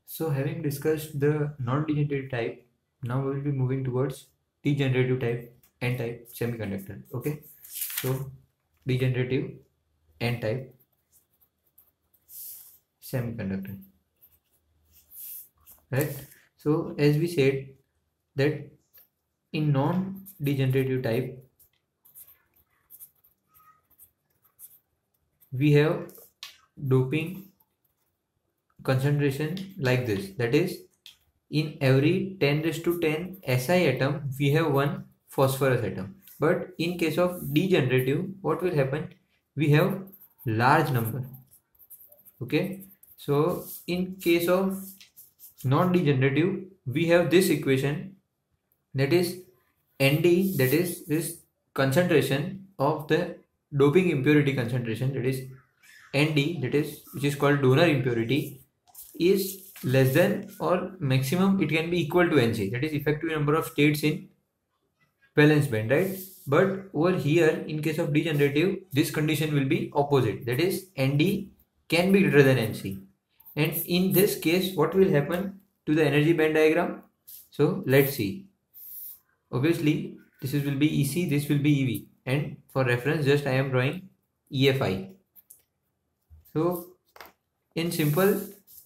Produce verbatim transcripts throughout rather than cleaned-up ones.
So having discussed the non-degenerative type, now we will be moving towards degenerative type, N-type semiconductor. Okay, so degenerative N-type semiconductor, right? So as we said that in non-degenerative type we have doping concentration like this, that is in every ten raised to ten Si atom we have one phosphorus atom, but in case of degenerative what will happen, we have large number. Okay, so in case of non-degenerative we have this equation, that is Nd, that is this concentration of the doping impurity concentration, that is Nd, that is which is called donor impurity, is less than or maximum it can be equal to Nc, that is effective number of states in valence band, right? But over here in case of degenerative this condition will be opposite, that is Nd can be greater than Nc, and in this case what will happen to the energy band diagram? So let's see. Obviously this is will be E C, this will be E V, and for reference just I am drawing E F I. So in simple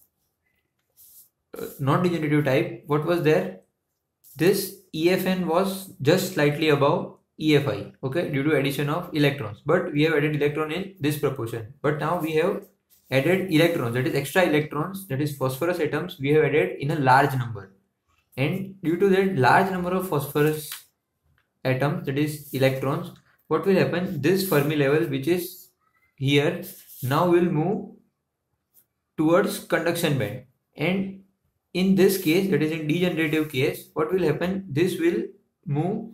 uh, non-degenerative type, what was there? This E F N was just slightly above E F I, okay, due to addition of electrons, but we have added electron in this proportion. But now we have added electrons, that is extra electrons, that is phosphorus atoms, we have added in a large number, and due to that large number of phosphorus atoms, that is electrons, what will happen, this Fermi level which is here now will move towards conduction band, and in this case, that is in degenerative case, what will happen, this will move,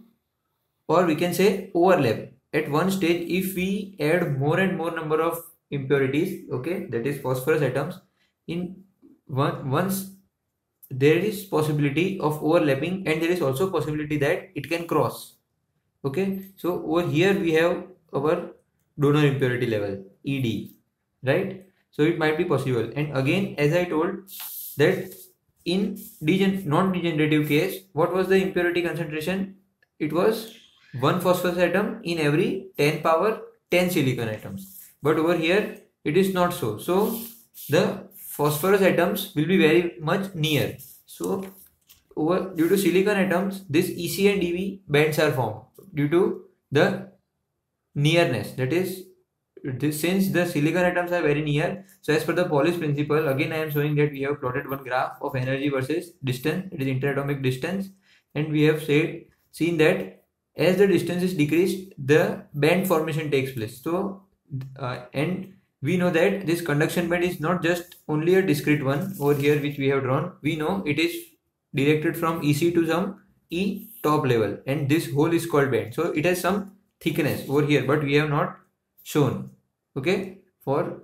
or we can say overlap at one stage if we add more and more number of impurities, okay, that is phosphorus atoms, in one once there is possibility of overlapping, and there is also possibility that it can cross. Okay, so over here we have our donor impurity level Ed, right? So it might be possible, and again as I told that in degen non-degenerative case, what was the impurity concentration? It was one phosphorus atom in every ten power ten silicon atoms, but over here it is not so. So the phosphorus atoms will be very much near. So over due to silicon atoms, this E C and E V bands are formed due to the nearness, that is this, since the silicon atoms are very near. So as per the Pauli's principle, again I am showing that we have plotted one graph of energy versus distance, it is interatomic distance, and we have said seen that as the distance is decreased the band formation takes place. So uh, and we know that this conduction band is not just only a discrete one over here which we have drawn, we know it is directed from E C to some E top level, and this whole is called band. So it has some thickness over here, but we have not shown, okay, for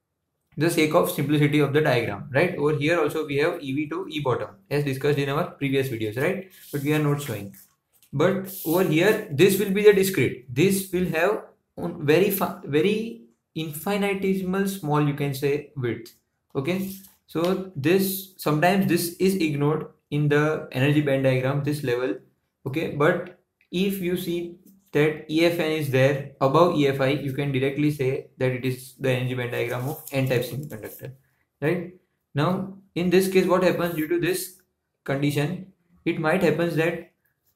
the sake of simplicity of the diagram, right? Over here also we have E V to E bottom as discussed in our previous videos, right? But we are not showing. But over here this will be the discrete, this will have very very infinitesimal small, you can say, width. Okay, so this sometimes this is ignored in the energy band diagram, this level. Okay, but if you see that E F N is there above E F I, you can directly say that it is the energy band diagram of N-type semiconductor, right? Now in this case what happens, due to this condition it might happen that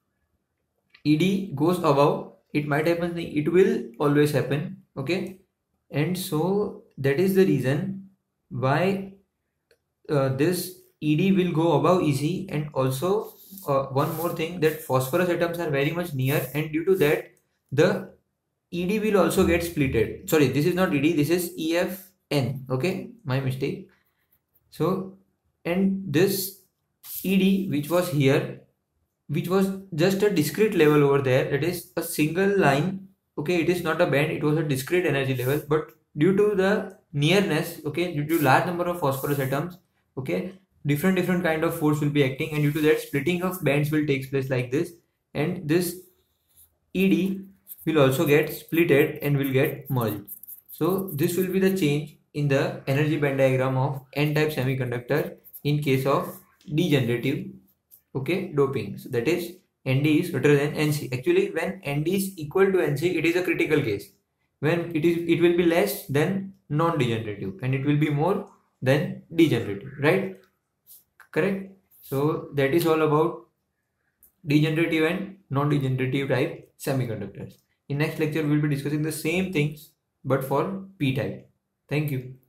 Ed goes above, it might happen, it will always happen, okay, and so that is the reason why uh, this Ed will go above E C, and also uh, one more thing, that phosphorus atoms are very much near, and due to that the Ed will also get splitted. Sorry, this is not Ed, this is E F N, okay, my mistake. So and this Ed which was here, which was just a discrete level over there, that is a single line, okay, it is not a band, it was a discrete energy level, but due to the nearness, okay, due to large number of phosphorus atoms, okay, different different kind of force will be acting, and due to that splitting of bands will take place like this, and this Ed will also get splitted and will get merged. So this will be the change in the energy band diagram of N-type semiconductor in case of degenerative, okay, doping. So that is N D is greater than N C. Actually, when N D is equal to N C, it is a critical case. When it is, it will be less than non-degenerative, and it will be more than degenerative, right? Correct. So that is all about degenerative and non-degenerative type semiconductors. In next lecture, we will be discussing the same things but for p-type. Thank you.